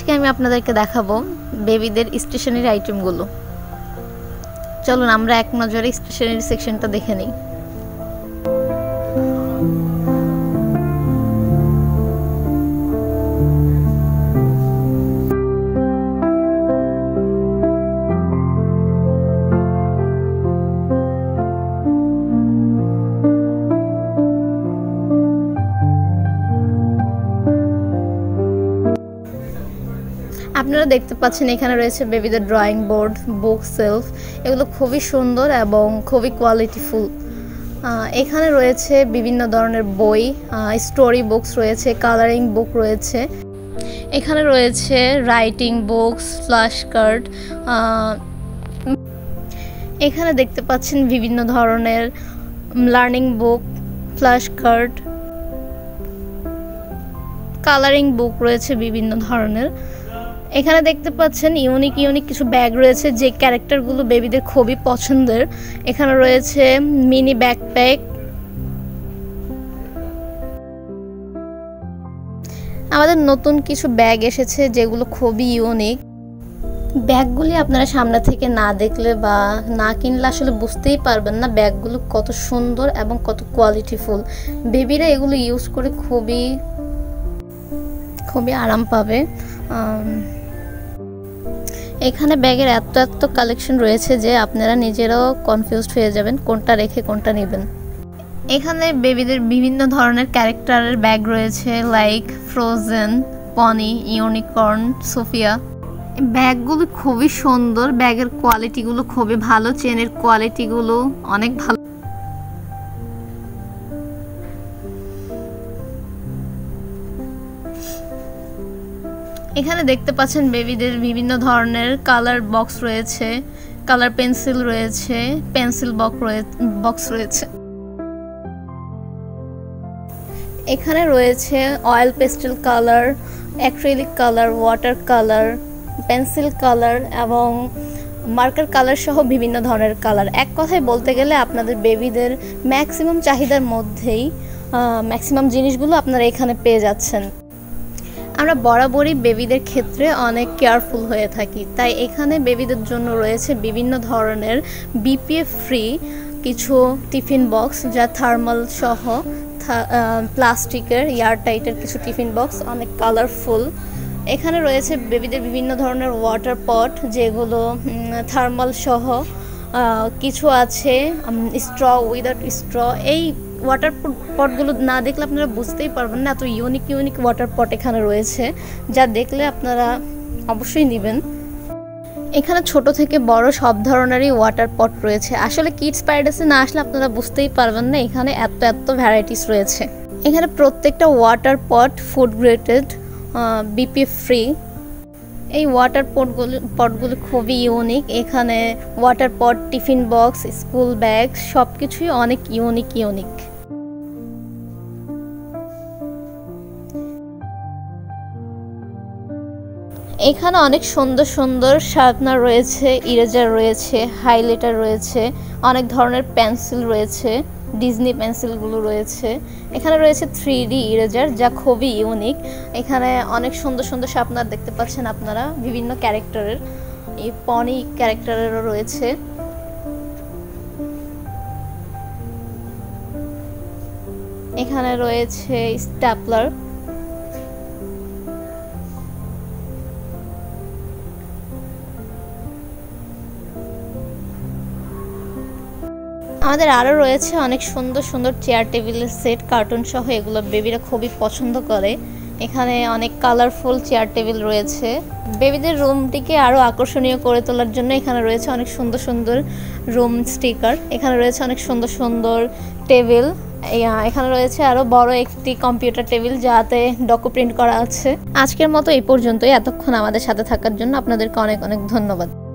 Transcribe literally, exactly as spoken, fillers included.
আজকে আমি আপনাদেরকে দেখাবো বেবিদের স্টেশনারি আইটেমগুলো। চলুন আমরা এক নজরে স্টেশনারি সেকশনটা দেখে নিই। আপনারা দেখতে পাচ্ছেন এখানে রয়েছে বেবিদের ড্রয়িং বোর্ড, বুক সেলফ। এগুলো খুবই সুন্দর এবং খুবই কোয়ালিটিফুল। এখানে রয়েছে বিভিন্ন ধরনের বই, স্টোরি বুকস রয়েছে, কালারিং বুক রয়েছে। এখানে রয়েছে রাইটিং বুকস, ফ্ল্যাশ কার্ড। এখানে দেখতে পাচ্ছেন বিভিন্ন ধরনের learning book, flash card, colouring book রয়েছে বিভিন্ন ধরনের। এখানে দেখতে পাচ্ছেন ইউনিক ইউনিক কিছু ব্যাগ রয়েছে যে ক্যারেক্টারগুলো বেবিদের খুবই পছন্দের। এখানে রয়েছে মিনি ব্যাকপ্যাক। আমাদের নতুন কিছু ব্যাগ এসেছে যেগুলো খুবই ইউনিক। ব্যাগগুলি আপনারা সামনে থেকে না দেখলে বা না কিনলে আসলে বুঝতেই পারবেন না ব্যাগগুলো কত সুন্দর এবং কত কোয়ালিটিফুল। বেবিরা এগুলো ইউজ করে খুবই খুবই আরাম পাবে। এখানে ব্যাগের এত এত কালেকশন রয়েছে যে আপনারা নিজেরাও কনফিউজড হয়ে যাবেন কোনটা রেখে কোনটা নেবেন। এখানে বেবিদের বিভিন্ন ধরনের ক্যারেক্টারের ব্যাগ রয়েছে, like Frozen, pony, unicorn, Sofia. ব্যাগগুলো খুবই সুন্দর, ব্যাগের কোয়ালিটিগুলো খুবই ভালো, চেনের কোয়ালিটিগুলো অনেক ভালো। এখানে দেখতে পাচ্ছেন বেবিদের বিভিন্ন ধরনের কালার বক্স রয়েছে, কালার পেন্সিল রয়েছে, পেন্সিল বক্স রয়েছে। এখানে রয়েছে oil pastel colour, acrylic colour, water colour, pencil colour এবং মার্কার কালার সহ বিভিন্ন ধরনের কালার। এক কথায় বলতে গেলে আপনাদের বেবিদের ম্যাক্সিমাম চাহিদার মধ্যেই ম্যাক্সিমাম জিনিসগুলো আপনারা এখানে পেয়ে যাচ্ছেন। আমরা বরাবরই বেবিদের ক্ষেত্রে অনেক কেয়ারফুল হয়ে থাকি, তাই এখানে বেবিদের জন্য রয়েছে বিভিন্ন ধরনের বিপিএফ ফ্রি কিছু টিফিন বক্স, যা থার্মাল সহ প্লাস্টিকের এয়ারটাইটের কিছু টিফিন বক্স, অনেক কালারফুল। এখানে রয়েছে বেবিদের বিভিন্ন ধরনের ওয়াটার পট যেগুলো থার্মাল সহ, কিছু আছে স্ট্র উইদাউট স্ট্র। এই ওয়াটার পটগুলো না দেখলে আপনারা বুঝতেই পারবেন না এত ইউনিক ইউনিক ওয়াটার পট এখানে রয়েছে, যা দেখলে আপনারা অবশ্যই নেবেন। এখানে ছোট থেকে বড় সব ধরনেরই ওয়াটার পট রয়েছে। আসলে কিডস প্যারাডাইসে না আসলে আপনারা বুঝতেই পারবেন না এখানে এত এত ভ্যারাইটিস রয়েছে। এখানে প্রত্যেকটা water pot food graded, BPA free. এই ওয়াটার পটগুলো পটগুলো খুবই ইউনিক। এখানে water pot, tiffin box, school bag সব কিছুই অনেক ইউনিক ইউনিক। এখানে অনেক সুন্দর সুন্দর শার্পনার রয়েছে, ইরেজার রয়েছে, হাইলাইটার রয়েছে, অনেক ধরনের পেন্সিল রয়েছে, ডিজনি পেন্সিলগুলো রয়েছে। এখানে রয়েছে থ্রি ডি ইরেজার যা খুবই ইউনিক। এখানে অনেক সুন্দর সুন্দর শার্পনার দেখতে পাচ্ছেন আপনারা বিভিন্ন ক্যারেক্টারের, এই পনি ক্যারেক্টারেরও রয়েছে। এখানে রয়েছে স্ট্যাপলার। আমাদের আরও রয়েছে অনেক সুন্দর সুন্দর চেয়ার টেবিলের সেট, কার্টুন সহ। এগুলো বেবিরা খুবই পছন্দ করে। এখানে অনেক কালারফুল চেয়ার টেবিল রয়েছে। বেবিদের রুমটিকে আরও আকর্ষণীয় করে তোলার জন্য এখানে রয়েছে অনেক সুন্দর সুন্দর রুম স্টিকার। এখানে রয়েছে অনেক সুন্দর সুন্দর টেবিল। এখানে রয়েছে আরও বড় একটি কম্পিউটার টেবিল যাতে ডকু প্রিন্ট করা আছে। আজকের মতো এই পর্যন্তই। এতক্ষণ আমাদের সাথে থাকার জন্য আপনাদেরকে অনেক অনেক ধন্যবাদ।